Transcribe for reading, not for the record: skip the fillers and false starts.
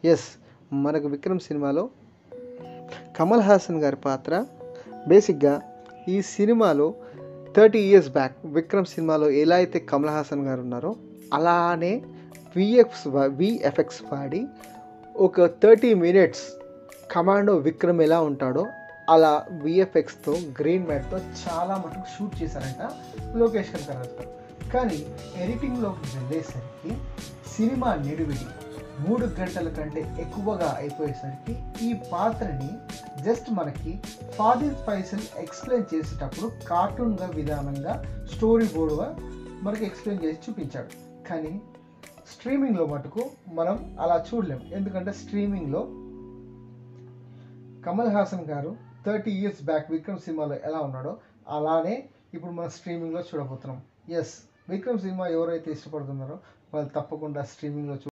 Yes, మనకు విక్రమ్ సినిమాలో కమల్ హాసన్ గారి పాత్ర బేసిక్గా ఈ సినిమాలో 30 years బ్యాక్ విక్రమ్ సినిమాలో ఎలా అయితే కమల్ హాసన్ గారు ఉన్నారో అలానే విఎఫ్ఎక్స్ వాడి ఒక 30 minutes కమాండో విక్రమ్ ఎలా ఉంటాడో అలా విఎఫ్ఎక్స్తో గ్రీన్ మ్యాట్తో చాలా మటుకు షూట్ చేశారంట లోకేష్ కనకరాజు గారు. కానీ ఎడిటింగ్లోకి వెళ్ళేసరికి సినిమా నిడివిడి 3 గంటల కంటే ఎక్కువగా అయిపోయేసరికి ఈ పాత్రని జస్ట్ మనకి ఫాదిల్ ఫైసల్ ఎక్స్ప్లెయిన్ చేసేటప్పుడు కార్టూన్గా విధానంగా స్టోరీ బోర్డుగా మనకి ఎక్స్ప్లెయిన్ చేసి చూపించాడు. కానీ స్ట్రీమింగ్లో మటుకు మనం అలా చూడలేం. ఎందుకంటే స్ట్రీమింగ్లో కమల్ హాసన్ గారు 30 years బ్యాక్ విక్రమ్ సినిమాలో ఎలా ఉన్నాడో అలానే ఇప్పుడు మనం స్ట్రీమింగ్లో చూడబోతున్నాం. ఎస్, విక్రమ్ సినిమా ఎవరైతే ఇష్టపడుతున్నారో వాళ్ళు తప్పకుండా స్ట్రీమింగ్లో